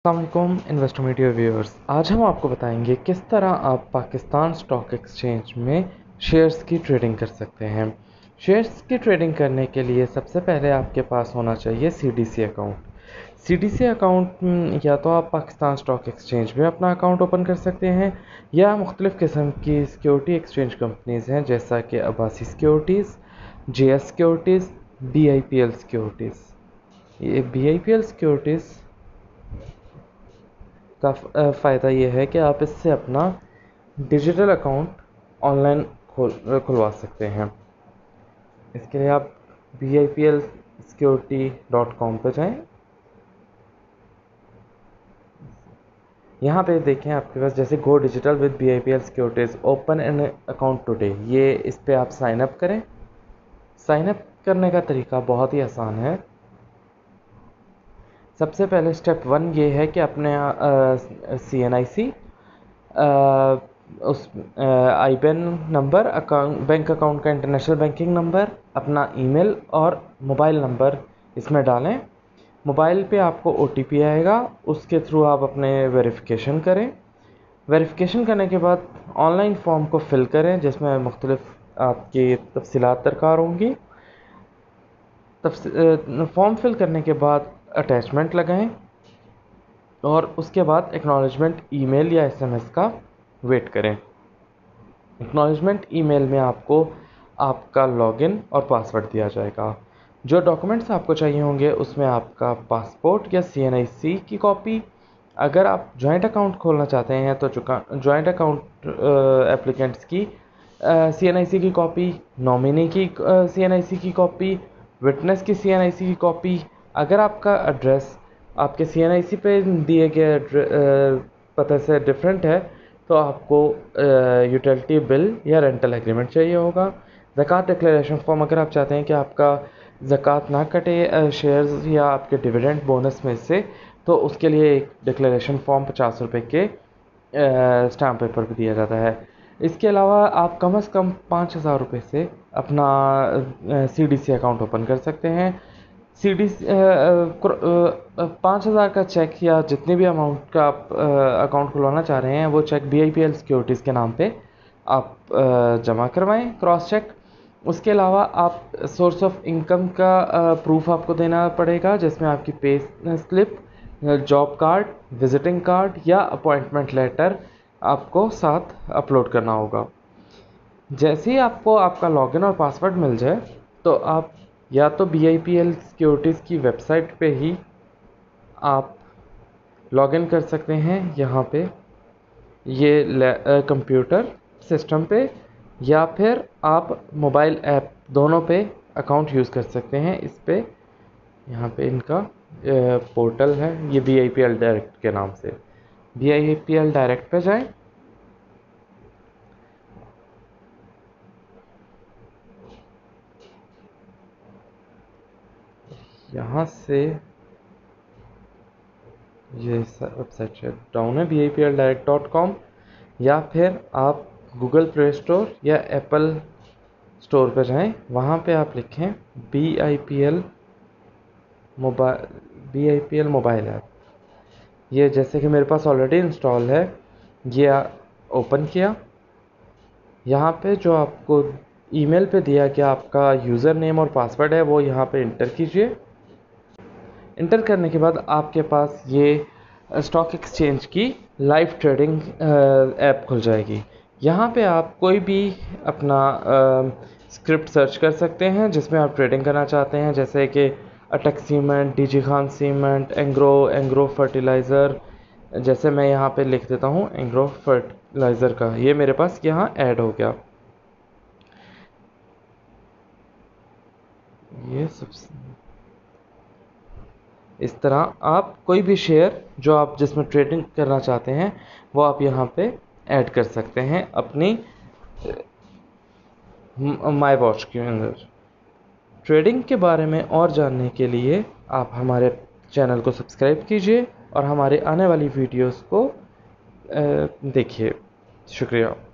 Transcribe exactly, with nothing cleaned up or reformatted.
अस्सलामुअलैकुम investor media viewers, आज हम आपको बताएंगे किस तरह आप पाकिस्तान स्टॉक एक्सचेंज में शेयर्स की ट्रेडिंग कर सकते हैं। शेयर्स की ट्रेडिंग करने के लिए सबसे पहले आपके पास होना चाहिए सीडीसी अकाउंट। सीडीसी अकाउंट या तो आप पाकिस्तान स्टॉक एक्सचेंज में अपना अकाउंट ओपन कर सकते हैं या मुख्तलिफ़ किस्म की सिक्योरिटी एक्सचेंज कंपनीज़ हैं जैसा कि Abbasi securities, J S securities, B I P L securities. ये B I P L securities का फ़ायदा ये है कि आप इससे अपना डिजिटल अकाउंट ऑनलाइन खोल खुलवा सकते हैं। इसके लिए आप B I P L security dot com पर जाएं। यहाँ पे देखें आपके पास जैसे go digital with B I P L securities open an account today, ये इस पर आप साइन अप करें। साइन अप करने का तरीका बहुत ही आसान है। सबसे पहले स्टेप वन ये है कि अपने सी एन आई सी उस IBAN number, account bank account का इंटरनेशनल बैंकिंग नंबर, अपना ईमेल और मोबाइल नंबर इसमें डालें। मोबाइल पे आपको ओ टी पी आएगा, उसके थ्रू आप अपने वेरिफिकेशन करें। वेरिफिकेशन करने के बाद ऑनलाइन फॉर्म को फिल करें जिसमें मुख्तलिफ आपकी तफसीलात दरकार होंगी। फॉर्म फिल करने के बाद अटैचमेंट लगाएं और उसके बाद एक्नॉलेजमेंट ईमेल या एसएमएस का वेट करें। एक्नॉलेजमेंट ईमेल में आपको आपका लॉगिन और पासवर्ड दिया जाएगा। जो डॉक्यूमेंट्स आपको चाहिए होंगे उसमें आपका पासपोर्ट या सी एन आई सी की कॉपी। अगर आप जॉइंट अकाउंट खोलना चाहते हैं तो जॉइंट अकाउंट एप्लीकेंट्स की सी एन आई सी की कॉपी, नॉमिनी की सी एन आई सी की कॉपी, विटनेस की सी एन आई सी की कॉपी। अगर आपका एड्रेस आपके सी एन आई सी पे दिए गए पते से डिफरेंट है तो आपको यूटिलिटी बिल या रेंटल एग्रीमेंट चाहिए होगा। ज़कात डिक्लेरेशन फॉर्म, अगर आप चाहते हैं कि आपका ज़कात ना कटे शेयर्स या आपके डिविडेंड बोनस में से, तो उसके लिए एक डिक्लेरेशन फॉर्म पचास रुपये के स्टैम्प पेपर पर दिया जाता है। इसके अलावा आप कम से कम पाँच हज़ार रुपये से अपना C D C account open कर सकते हैं। सी डी पाँच हज़ार का चेक या जितने भी अमाउंट का आप अकाउंट खुलवाना चाह रहे हैं वो cheque B I P L securities के नाम पे आप जमा करवाएं, क्रॉस चेक। उसके अलावा आप सोर्स ऑफ इनकम का प्रूफ आपको देना पड़ेगा जिसमें आपकी pay slip, job card, visiting card या अपॉइंटमेंट लेटर आपको साथ अपलोड करना होगा। जैसे ही आपको आपका लॉगिन और पासवर्ड मिल जाए तो आप या तो B I P L securities की वेबसाइट पे ही आप लॉगिन कर सकते हैं, यहाँ पे ये कंप्यूटर सिस्टम पे, या फिर आप मोबाइल ऐप दोनों पे अकाउंट यूज़ कर सकते हैं। इस पे यहाँ पे इनका पोर्टल है, ये B I P L direct के नाम से। B I P L direct पे जाएं। यहाँ से ये वेबसाइट शट डाउन है, B I P L direct dot com, या फिर आप गूगल प्ले स्टोर या एप्पल स्टोर पर जाएं। वहाँ पे आप लिखें B I P L mobile B I P L mobile app. ये जैसे कि मेरे पास ऑलरेडी इंस्टॉल है, ये ओपन किया। यहाँ पे जो आपको ईमेल पे दिया कि आपका यूज़र नेम और पासवर्ड है वो यहाँ पे इंटर कीजिए। इंटर करने के बाद आपके पास ये स्टॉक एक्सचेंज की लाइव ट्रेडिंग ऐप खुल जाएगी। यहाँ पे आप कोई भी अपना स्क्रिप्ट सर्च कर सकते हैं जिसमें आप ट्रेडिंग करना चाहते हैं, जैसे कि Attock cement, DG Khan cement, Engro Engro fertiliser. जैसे मैं यहाँ पे लिख देता हूँ एंग्रो फर्टिलाइज़र का, ये मेरे पास यहाँ ऐड हो गया। ये सब इस तरह आप कोई भी शेयर जो आप जिसमें ट्रेडिंग करना चाहते हैं वो आप यहाँ पे ऐड कर सकते हैं अपनी माई वॉच के अंदर। ट्रेडिंग के बारे में और जानने के लिए आप हमारे चैनल को सब्सक्राइब कीजिए और हमारे आने वाली वीडियोस को देखिए। शुक्रिया।